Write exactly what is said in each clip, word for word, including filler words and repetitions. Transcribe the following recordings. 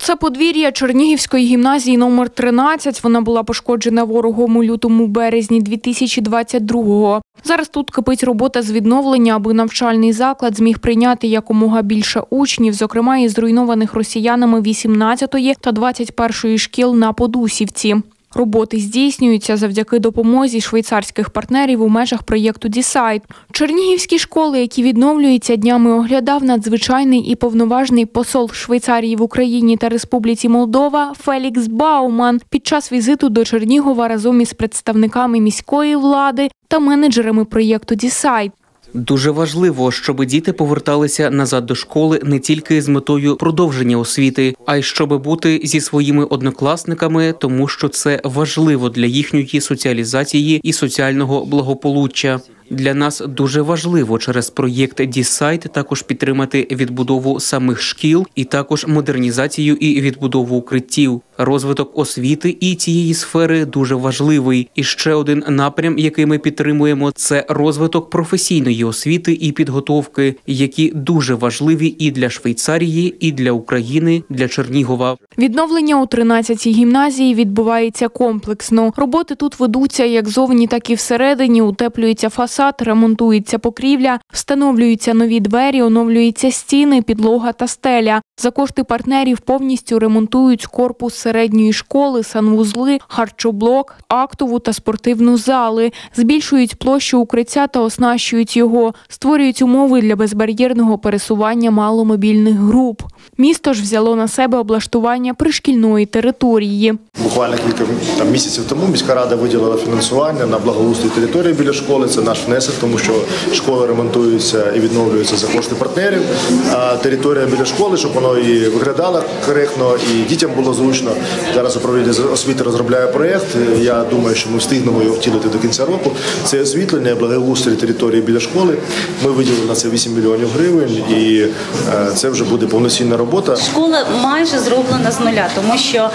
Це подвір'я Чернігівської гімназії номер тринадцять. Вона була пошкоджена ворогом у лютому-березні дві тисячі двадцять другого. Зараз тут кипить робота з відновлення, аби навчальний заклад зміг прийняти якомога більше учнів, зокрема із зруйнованих росіянами вісімнадцятої та двадцять першої шкіл на Подусівці. Роботи здійснюються завдяки допомозі швейцарських партнерів у межах проєкту «Дісайд». Чернігівські школи, які відновлюються, днями оглядав надзвичайний і повноважний посол Швейцарії в Україні та Республіці Молдова Фелікс Бауман під час візиту до Чернігова разом із представниками міської влади та менеджерами проєкту «Дісайд». Дуже важливо, щоб діти поверталися назад до школи не тільки з метою продовження освіти, а й щоб бути зі своїми однокласниками, тому що це важливо для їхньої соціалізації і соціального благополуччя. Для нас дуже важливо через проєкт «Дісайд» також підтримати відбудову самих шкіл і також модернізацію і відбудову укриттів. Розвиток освіти і цієї сфери дуже важливий. І ще один напрям, який ми підтримуємо, це розвиток професійної освіти і підготовки, які дуже важливі і для Швейцарії, і для України, для Чернігова. Відновлення у тринадцятій гімназії відбувається комплексно. Роботи тут ведуться як зовні, так і всередині. Утеплюється фасад, ремонтується покрівля, встановлюються нові двері, оновлюються стіни, підлога та стеля. За кошти партнерів повністю ремонтують корпус середньої школи, санвузли, харчоблок, актову та спортивну зали. Збільшують площу укриття та оснащують його. Створюють умови для безбар'єрного пересування маломобільних груп. Місто ж взяло на себе облаштування пришкільної території. Буквально кілька там, місяців тому міська рада виділила фінансування на благоустрій території біля школи. Це наш внесок, тому що школа ремонтується і відновлюється за кошти партнерів. А територія біля школи, щоб воно і виглядало коректно, і дітям було зручно. Зараз управління освіти розробляє проєкт. Я думаю, що ми встигнемо його втілити до кінця року. Це освітлення, благоустрій території біля школи. Ми виділили на це вісім мільйонів гривень, і це вже буде повноцінна робота. Школа майже зроблена з нуля, тому що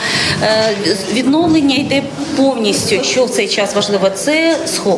відновлення йде повністю. Що в цей час важливо? Це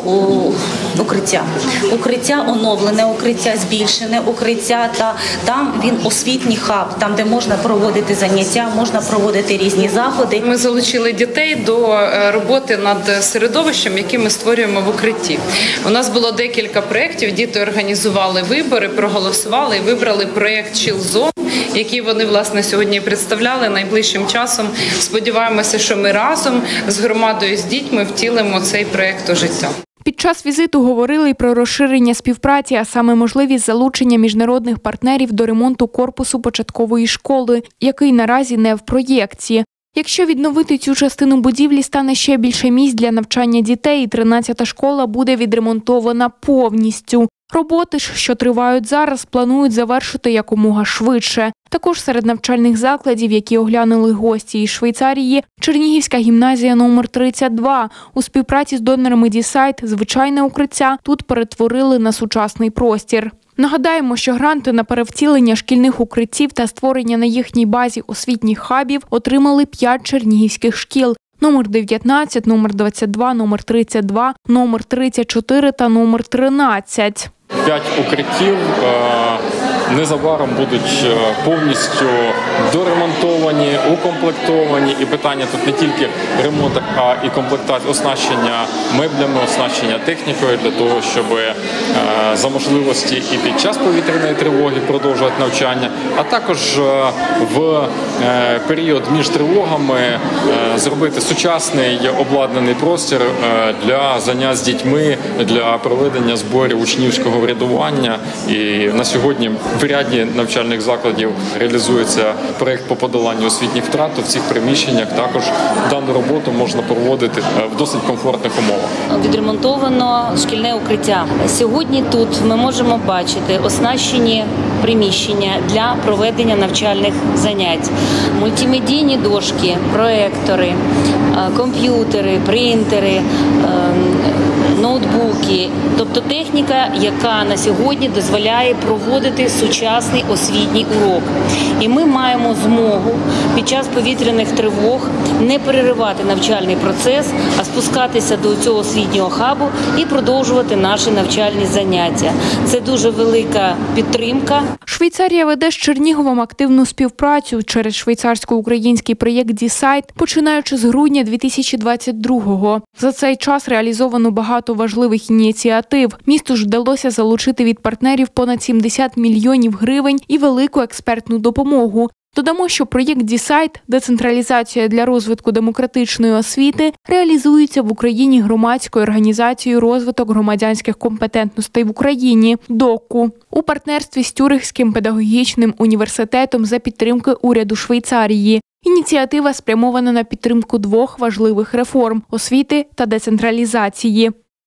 укриття. Укриття оновлене, укриття збільшене, укриття, та там він освітній хаб, там, де можна проводити заняття, можна проводити різні заходи. Ми залучили дітей до роботи над середовищем, яке ми створюємо в укритті. У нас було декілька проєктів, діти організували вибори, проголосували і вибрали проєкт «Чілзон», який вони, власне, сьогодні представляли найближчим часом. Сподіваємося, що ми разом з громадою, з дітьми втілимо цей проєкт у життя. Під час візиту говорили й про розширення співпраці, а саме можливість залучення міжнародних партнерів до ремонту корпусу початкової школи, який наразі не в проєкті. Якщо відновити цю частину будівлі, стане ще більше місць для навчання дітей, і тринадцята школа буде відремонтована повністю. Роботи ж, що тривають зараз, планують завершити якомога швидше. Також серед навчальних закладів, які оглянули гості із Швейцарії, Чернігівська гімназія номер тридцять два. У співпраці з донорами «Дісайд» звичайне укриття тут перетворили на сучасний простір. Нагадаємо, що гранти на перевтілення шкільних укриттів та створення на їхній базі освітніх хабів отримали п'ять чернігівських шкіл. Номер дев'ятнадцять, номер двадцять два, номер тридцять два, номер тридцять чотири та номер тринадцять. П'ять укриттів незабаром будуть повністю доремонтовані, укомплектовані. І питання тут не тільки ремонт, а і комплектація, оснащення меблями, оснащення технікою для того, щоб за можливості і під час повітряної тривоги продовжувати навчання, а також в період між тривогами зробити сучасний обладнаний простір для занять з дітьми, для проведення зборів учнівського врядування. І на сьогодні в ряді навчальних закладів реалізується проєкт по подоланню освітніх втрат. В цих приміщеннях також дану роботу можна проводити в досить комфортних умовах. Відремонтовано шкільне укриття. Сьогодні тут ми можемо бачити оснащені приміщення для проведення навчальних занять. Мультимедійні дошки, проектори, комп'ютери, принтери, ноутбуки, тобто техніка, яка на сьогодні дозволяє проводити сучасний освітній урок. І ми маємо змогу під час повітряних тривог не переривати навчальний процес, а спускатися до цього освітнього хабу і продовжувати наші навчальні заняття. Це дуже велика підтримка. Швейцарія веде з Черніговом активну співпрацю через швейцарсько-український проєкт «Дісайт», починаючи з грудня дві тисячі двадцять другого. За цей час реалізовано багато важливих ініціатив. Місту ж вдалося залучити від партнерів понад сімдесят мільйонів гривень і велику експертну допомогу. Додамо, що проєкт «Дісайт» – децентралізація для розвитку демократичної освіти, реалізується в Україні громадською організацією «Розвиток громадянських компетентностей в Україні» – ДОКУ, у партнерстві з Тюрихським педагогічним університетом за підтримки уряду Швейцарії. Ініціатива спрямована на підтримку двох важливих реформ – освіти та децентралізації.